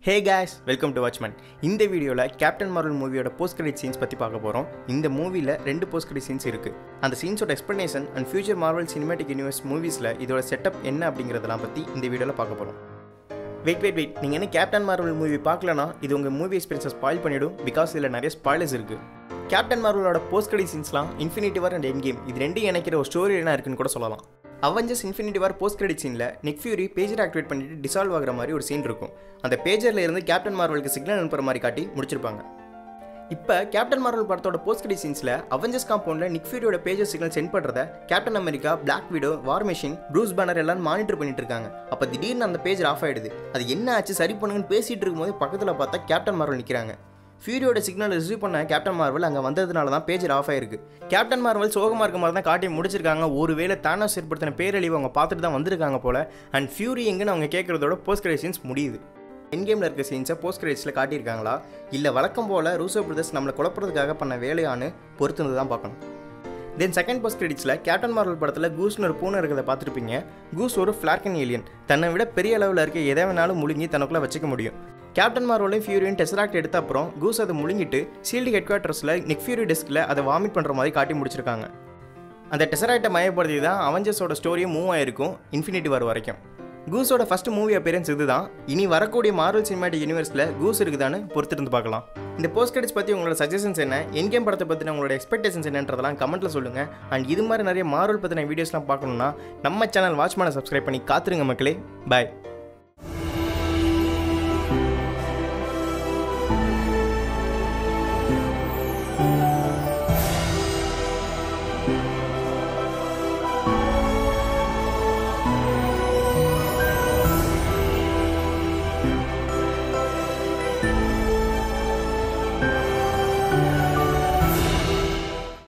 Hey guys, welcome to WatchMan. இந்த வீடியோல Captain Marvel மூவியோட போஸ்ட் கிரெடிட் சீன்ஸ் பத்தி பார்க்க போறோம். இந்த மூவில ரெண்டு போஸ்ட் கிரெடிட் சீன்ஸ் இருக்கு. அந்த சீன்ஸோட explanation and future Marvel cinematic universe மூவிஸ்ல இதோட செட்டப் என்ன அப்படிங்கறதெல்லாம் பத்தி இந்த வீடியோல பார்க்க போறோம். வெயிட் நீங்க என்ன கேப்டன் மார்வல் மூவி பார்க்கலனா இது உங்க மூவி எக்ஸ்பீரியன்ஸை ஸ்பாயில் பண்ணிடும் பிகாஸ் இதுல நிறைய ஸ்பாயிலர்ஸ் இருக்கு. கேப்டன் மார்வலோட போஸ்ட் கிரெடிட் சீன்ஸ்லாம் Infinity War and Endgame இது ரெண்டையும் இணைக்கிற ஒரு ஸ்டோரி என்ன இருக்குன்னு கூட சொல்லலாம். Avengers Infinity War post credit சீனில் நிக் ஃபியூரி பேஜர் ஆக்டிவேட் பண்ணிட்டு டிசால்வ் ஆகிற மாதிரி ஒரு சீன் இருக்கும். அந்த பேஜரில் இருந்து கேப்டன் மார்வலுக்கு சிக்னல் அனுப்புற மாதிரி காட்டி முடிச்சிருப்பாங்க. இப்போ கேப்டன் மார்வல் படத்தோட போஸ்ட் கிரெடிட் சீன்ஸில் அவெஞ்சர்ஸ் காம்பவுண்டில் நிக் ஃபியூரியோட பேஜர் சிக்னல் சென்ட் பண்ணுறத Captain America, Black Widow, War Machine, Bruce Banner எல்லாம் மானிட்டர் பண்ணிட்டு இருக்காங்க. அப்போ திடீர்னு அந்த பேஜர் ஆஃப் ஆகிடுது. அது என்ன ஆச்சு சரி பண்ணுங்கன்னு பேசிட்டு இருக்கும்போது பக்கத்தில் பார்த்தா கேப்டன் மார்வல் நிற்கிறாங்க. ஃபியூரியோட சிக்னல் ரிசீவ் பண்ண கேப்டன் மார்வல் அங்கே வந்ததுனால தான் பேஜர் ஆஃப் ஆயிருக்கு. கேப்டன் மார்வல் சோகமாக இருக்க மாதிரி தான் காட்டி முடிச்சிருக்காங்க. ஒருவேளை தானோஸ் ஏற்படுத்தின பேரழிவு அவங்க பார்த்துட்டு தான் வந்திருக்காங்க போல. அண்ட் ஃபியூரி எங்கன்னு அவங்க கேட்குறதோட போஸ்ட் கிரெடிட் சீன்ஸ் முடியுது. என் கேமில் இருக்க சீன்ஸை போஸ்ட் கிரெடிட்ஸில் காட்டியிருக்காங்களா இல்லை வழக்கம் போல் ரூசோ பிரதர்ஸ் நம்மளை குழப்பறதுக்காக பண்ண வேலையானு பொறுத்து தான் பார்க்கணும். தென் செகண்ட் போஸ்ட் கிரெடிட்ஸில் கேப்டன் மார்வல் படத்தில் கூஸ்னு ஒரு பூனை இருக்கிறத பார்த்துருப்பீங்க. கூஸ் ஒரு ஃப்ளார்கன் ஏலியன். தன்னை விட பெரிய அளவில் இருக்க எதை வேணாலும் முழுங்கி தனக்குள்ளே வச்சுக்க முடியும். கேப்டன் மார்வலையும் ஃபியூரியும் டெசராக்ட் எடுத்த அப்புறம் கூஸ் அதை முழுங்கிட்டு ஷீல்டு ஹெட் குவார்ட்டர்ஸில் நிக் ஃபியூரி டெஸ்கில் அதை வாமிட் பண்ணுற மாதிரி காட்டி முடிச்சிருக்காங்க. அந்த டெசராக்டை மையப்படுத்தி தான் அவெஞ்சர்ஸோட ஸ்டோரியும் மூவ் ஆயிருக்கும் இன்ஃபினிட்டி வார் வரைக்கும். கூஸோட ஃபர்ஸ்ட் மூவி அப்பியரன்ஸ் இதுதான். இனி வரக்கூடிய மார்வல் சினிமேட்டிக் யூனிவர்ஸில் கூஸ் இருக்குதான்னு பொறுத்திருந்து பார்க்கலாம். இந்த போஸ்ட் கிரெடிட்ஸ் பற்றி உங்களோட சஜஷன்ஸ் என்ன, என் கேம் படத்தை பற்றின உங்களோட எக்ஸ்பெக்டேஷன்ஸ் என்னன்றதெல்லாம் கமெண்ட்டில் சொல்லுங்கள். அண்ட் இது மாதிரி நிறைய மார்வல் பற்றின வீடியோஸ்லாம் பார்க்கணுன்னா நம்ம சேனல் வாட்ச்மேனை சப்ஸ்கிரைப் பண்ணி காத்துருங்க மக்களே. பாய்.